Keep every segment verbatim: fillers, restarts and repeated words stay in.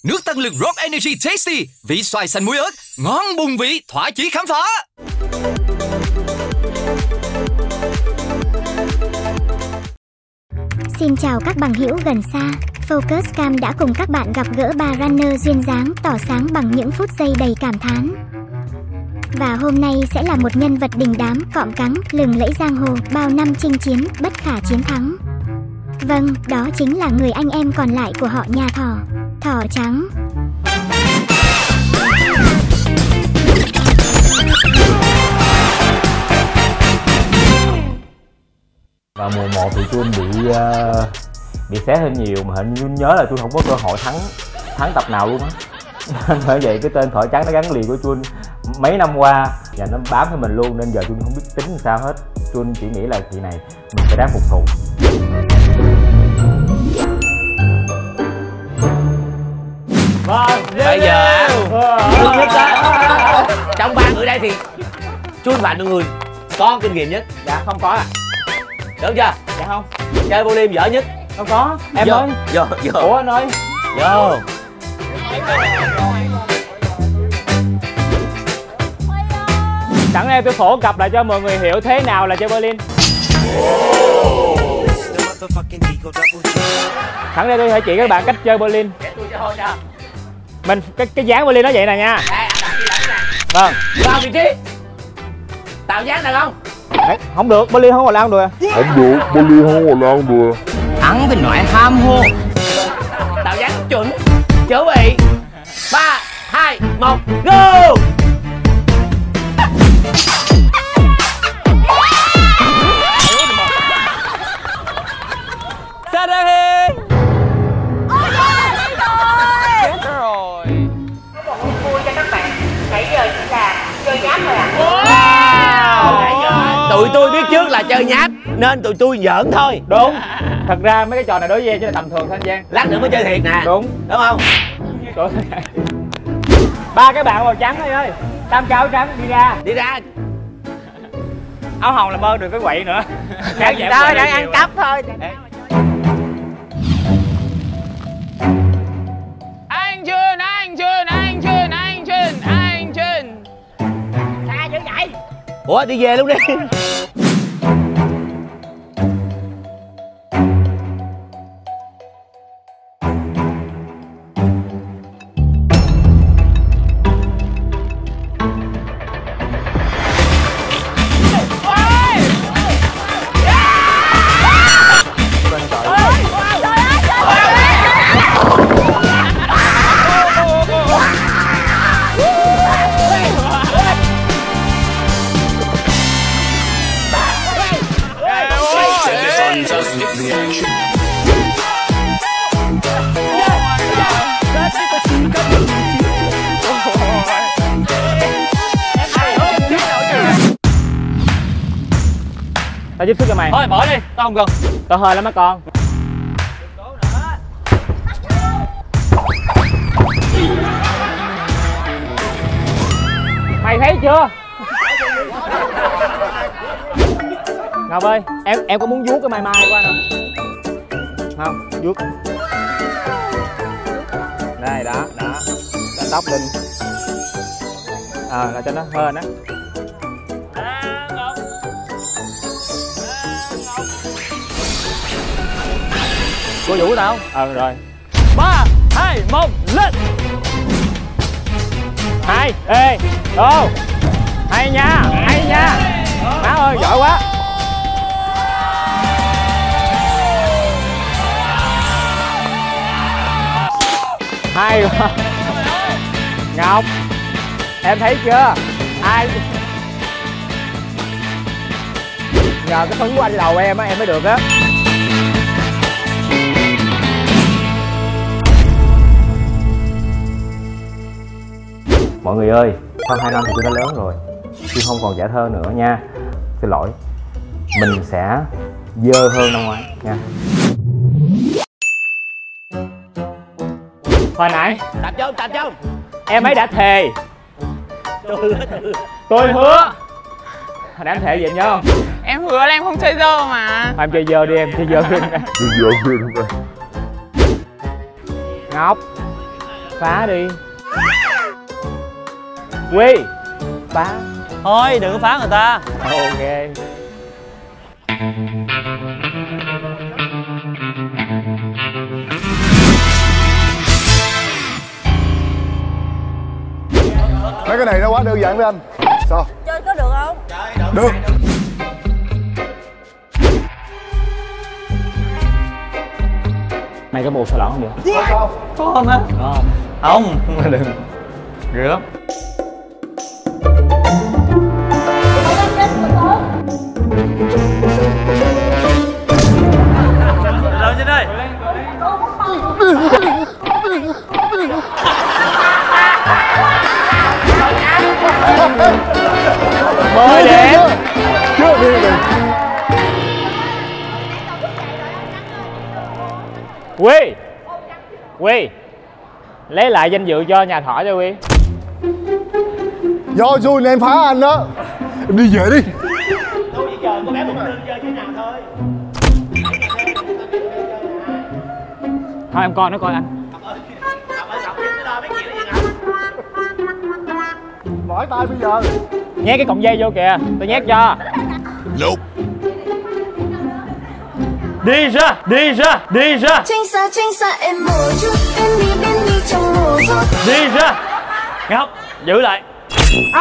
Nước tăng lực Rock Energy Tasty, vị xoài xanh muối ớt, ngon bùng vị, thỏa chí khám phá. Xin chào các bằng hữu gần xa. Focus Cam đã cùng các bạn gặp gỡ ba runner duyên dáng tỏ sáng bằng những phút giây đầy cảm thán. Và hôm nay sẽ là một nhân vật đình đám, cọm cắng, lừng lẫy giang hồ, bao năm chinh chiến, bất khả chiến thắng. Vâng, đó chính là người anh em còn lại của họ nhà Thỏ, Thỏ Trắng. Vào mùa một thì Chuân bị uh, bị xé hơn nhiều, mà hình như nhớ là Chuân không có cơ hội thắng thắng tập nào luôn á. Bởi vậy cái tên Thỏ Trắng nó gắn liền của Chuân mấy năm qua và nó bám theo mình luôn, nên giờ Chuân không biết tính làm sao hết. Chuân chỉ nghĩ là chị này mình phải đáng phục thù. Vâng, bây giờ Chuân nhất đó. Trong ba người đây thì Chuân Phạm là người có kinh nghiệm nhất. Dạ không có à. Được chưa? Dạ không. Chơi bowling dở nhất. Không có. Em vô, ơi. Vô, vô. Ủa anh ơi. Vô. Sẵn đây tôi phổ cập lại cho mọi người hiểu thế nào là chơi bowling. Sẵn đây tôi sẽ chỉ các bạn cách chơi bowling. Mình cái cái dáng bowling nó vậy nè nha. Vâng. Vào vị trí. Tạo dáng được không? Đấy, không được, bowling không có lao được. Không được, bowling không có lao được. Thắng với loại ham hô. Tạo dáng chuẩn. Chuẩn bị. Ba, hai, một, go. Sa ra Hiên. Ôi trời ơi, rồi. Chết rồi. Có một tin vui cho các bạn. Nãy giờ chỉ là chơi nháp thôi à. Wow. Tụi tôi biết trước là chơi nháp nên tụi tôi giỡn thôi. Đúng. Thật ra mấy cái trò này đối với em chỉ là tầm thường thôi anh Giang. Lát nữa mới chơi thiệt nè. Đúng. Đúng không? Ba cái bạn màu trắng thôi ơi. Tam cao trắng đi ra. Đi ra. Áo hồng làm ơn đừng có quậy nữa. Thôi đang ăn cắp thôi. Anh Trinh, anh Trinh, anh Trinh, anh Trinh, anh Trinh. Xa dữ vậy. Ủa đi về luôn đi. Tao giúp sức cho mày. Thôi bỏ đi, tao không cần. Tao hơi lắm á con. Mày thấy chưa? Ngọc ơi, em em có muốn vuốt cái mai mai của anh không? Không, vuốt. Đây đó, đó. Đánh tóc lên. Ờ, à, là cho nó hên á. Cô Vũ tao. Ờ rồi. Ba, hai, một, lên. Hai, ê, ô. Hay nha, hay nha. Má ơi, giỏi quá. Hay quá. Ngọc, em thấy chưa? Ai nhờ cái phấn của anh lầu em á, em mới được á. Mọi người ơi, sau hai năm thì tôi đã lớn rồi, tôi không còn trẻ thơ nữa nha. Xin lỗi, mình sẽ dơ hơn năm ngoái nha. Hồi nãy Tập chưa, tập chưa? em ấy đã thề. Tôi hứa, tôi hứa. Tôi hứa. Hồi nãy em thề gì em nhớ không? Em hứa là em không chơi dơ mà. Em chơi dơ đi em, chơi dơ đi. Chơi dơ đi em. Ngọc, Phá đi. Quy. Phá. Thôi đừng có phá người ta. Ok. Mấy cái này nó quá đơn giản với anh. Sao? Chơi có được không? Được. Mày có bột xà lỏng không vậy? Có sao? Có không á? Có không? Không. Đừng. Ghê lắm. Đâu trên đây? Mời điểm. Chưa đi rồi. Quy. Quy. Lấy lại danh dự cho nhà thỏ cho Quy. Do Jun em phá anh đó. Em đi về đi. Tôi chỉ chờ cô bé một lưng chơi thế nào thôi. Thôi em coi nó coi anh. Mỏi tay bây giờ. Nhét cái cọng dây vô kìa, tôi nhét cho. Nope. Đi ra, đi ra, đi ra. Tránh xa, tránh xa em một chút, em đi bên đi trong một phút. Đi ra. Ngọc, giữ lại. À.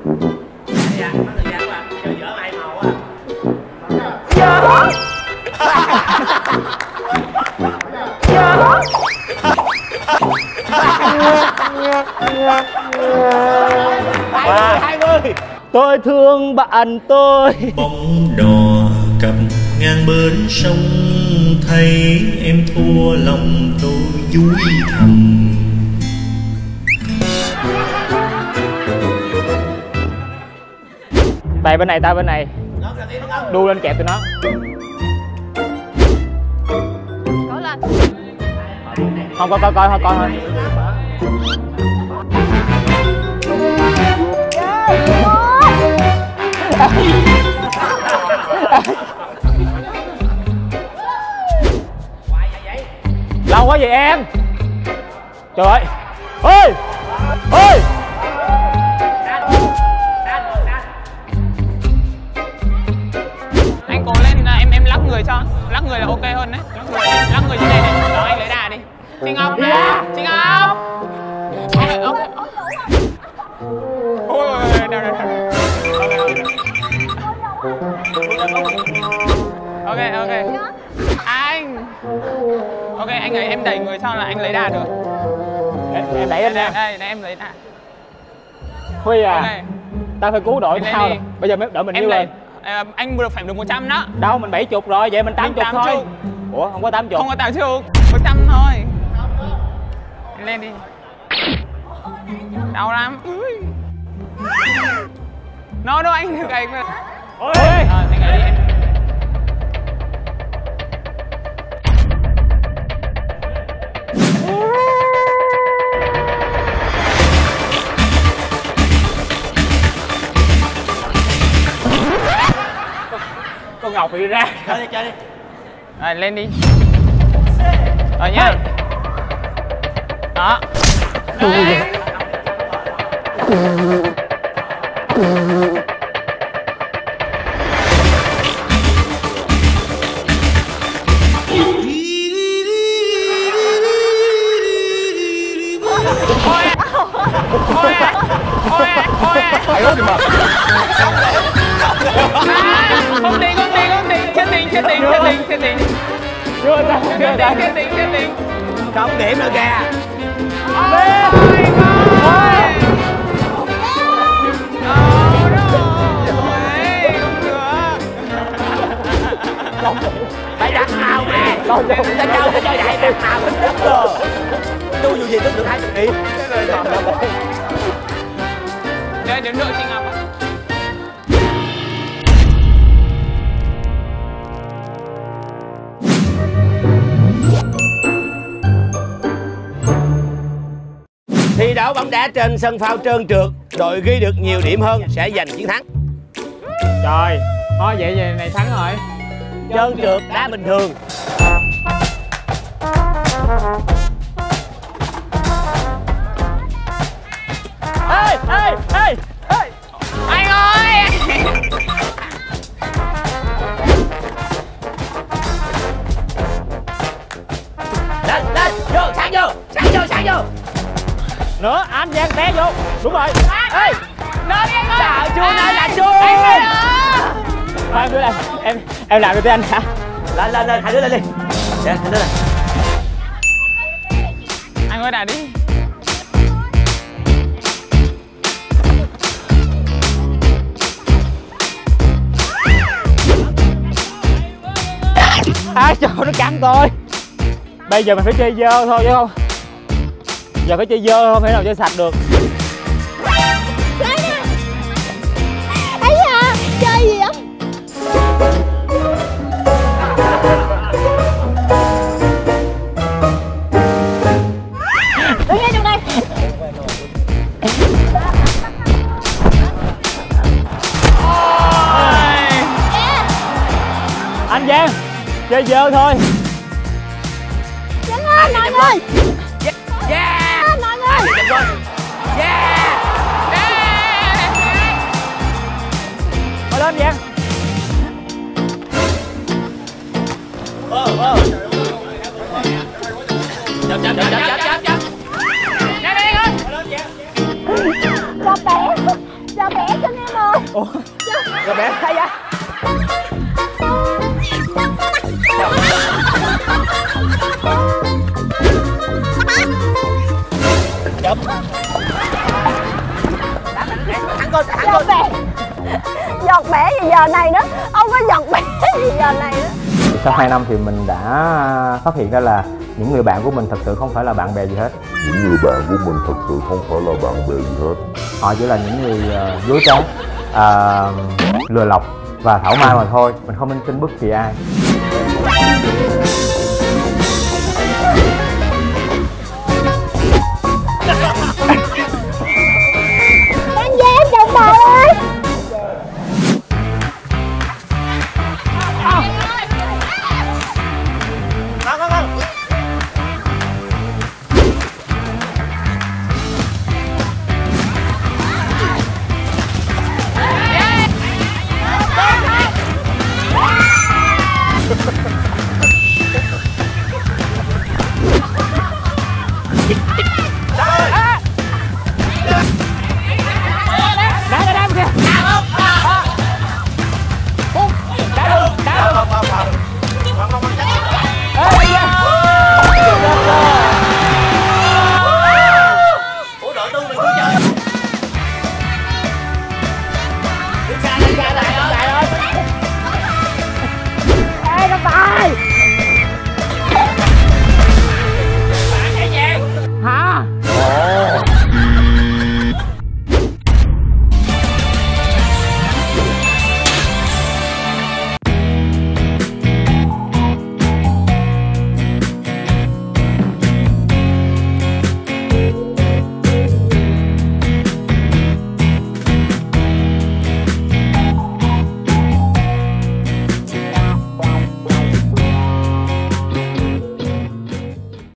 Ba hai mươi. Tôi thương bạn tôi. Bóng đò cặp ngang bến sông, thấy em thua lòng tôi vui thầm. Tay bên này, tay bên này. Đu lên kẹp tụi nó. Cố lên. Không, coi coi coi thôi, coi thôi. Lâu quá vậy em. Trời ơi. Ôi. Ôi. Anh cố lên, em em lắc người cho. Lắc người là ok hơn đấy. Lắc người, lắc người trên đây này. Đó anh lấy đà đi. Chị Ngọc nè. Chị Ngọc. Ok ok. Ôi ôi ôi, đâu đâu đâu. Ok ok. Anh. Ok anh ấy em đẩy người cho là anh lấy đà được. Em, em đẩy anh nè. Đây, đây em lấy đà. Huy à. Ok. Tao phải cứu đội Lên tao. đi. Bây giờ mới đỡ mình Em yêu đẩy. lên. À, anh được phải được một trăm đó. Đâu mình bảy chục rồi, vậy mình tám chục thôi. chục. Ủa không có tám chục. Không có tám chục, một trăm thôi. Lên đi. Đau lắm. Nó đâu anh được anh. Ôi. Rồi anh ấy đi em. Con Ngọc bị ra. Chơi đi, chơi đi. Rồi lên đi. Rồi nhá. Đó. Đấy. Ôi. Ôi. Ôi. Ôi. Mày nói gì mà. Không tiền, không tiền, không tiền. Chết tiền, chết tiền, chết tiền, chết tiền. Chưa ta, Chết chưa tiền, ta. chết tiền, chết tiền. Không điểm nữa kìa. Oh my god. Oh no. Ê, không được. Phải đặt nào nè. Coi cho. Ta đâu ta chơi đại đặt nào cũng rất rồi. Tôi dù gì tôi được hai mươi điểm. Đây đến lượt chị Ngọc. Thi đấu bóng đá trên sân phao trơn trượt, đội ghi được nhiều điểm hơn sẽ giành chiến thắng. Trời, thôi vậy vậy này thắng rồi. Trơn trượt đá bình thường. té vô. Nữa, anh Giang té vô. Đúng rồi. Ê, đợi đi anh ơi. Chào Chuân ơi, là Chuân. Hai đứa làm, em em làm được với anh hả? Lên lên lên, hai đứa lên đi. Dạ, hai đứa lên. Anh ơi đà đi. Ai cho nó cắn tôi. Bây giờ mình phải chơi dơ thôi chứ không. Giờ phải chơi dơ không thể nào chơi sạch được. Ấy à, chơi gì vậy? Đứng ngay trong đây. Anh Giang, chơi dơ thôi. Giang ơi, mọi người. Yeah, yeah. Mọi người. Yeah. Thôi lên Giang. Ờ, ờ. Chậm, chậm, chậm, chậm, chậm, chậm. Nhanh đi anh ơi. Cho bé, cho bé cho em ơi. Ủa, rồi bé thấy á. Chậm. Thẳng con, thẳng con. Giọt bé. Giọt bé gì giờ này nữa. Ông có giọt bé gì giờ này nữa. Sau hai năm thì mình đã phát hiện ra là những người bạn của mình thật sự không phải là bạn bè gì hết. Những người bạn của mình thật sự không phải là bạn bè gì hết. Họ chỉ là những người uh, dối trá, uh, lừa lọc và thảo mai mà thôi. Mình không nên tin bất kỳ ai.